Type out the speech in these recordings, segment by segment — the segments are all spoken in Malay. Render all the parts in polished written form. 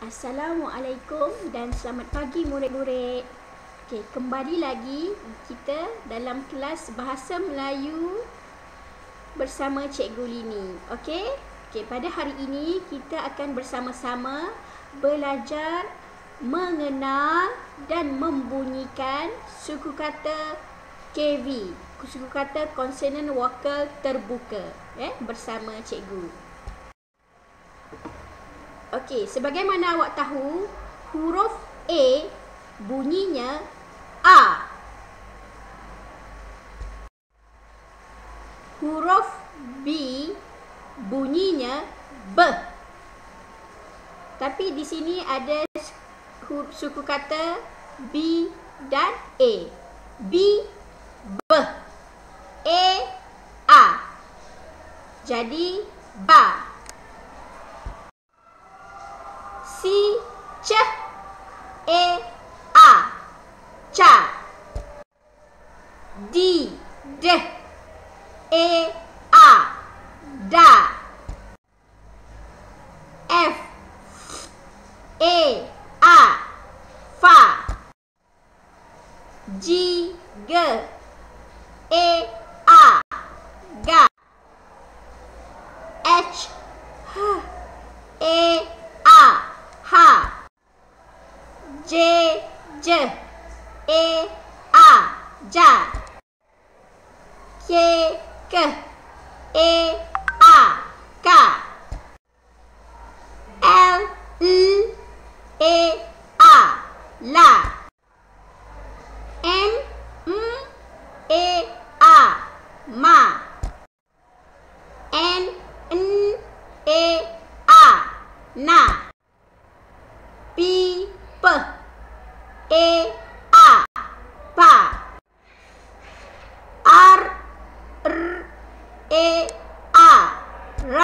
Assalamualaikum dan selamat pagi murid-murid. Okey, kembali lagi kita dalam kelas Bahasa Melayu bersama Cikgu Lini. Okey, pada hari ini kita akan bersama-sama belajar mengenal dan membunyikan suku kata KV, suku kata konsonan vokal terbuka, bersama Cikgu. Okey, sebagaimana awak tahu, huruf A bunyinya A. Huruf B bunyinya B. Tapi di sini ada suku kata B dan A. B, B. A. Jadi ba. C, C, A, ca. D, D, A, da. F, A, fa. G, G, A, ga. H, A, ha. J, J, A, ja. K, K, A, ka. L, A, la. M, A, ma. N, A, na. P, P, A, pa. R, A, ra.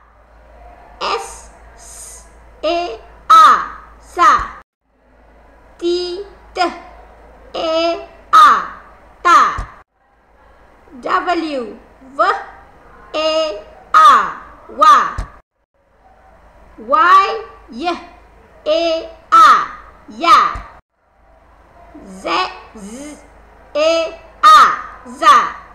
S, A, sa. T, T, A, ta. W, V, A, wa. Y, A, ya. Z, A, za.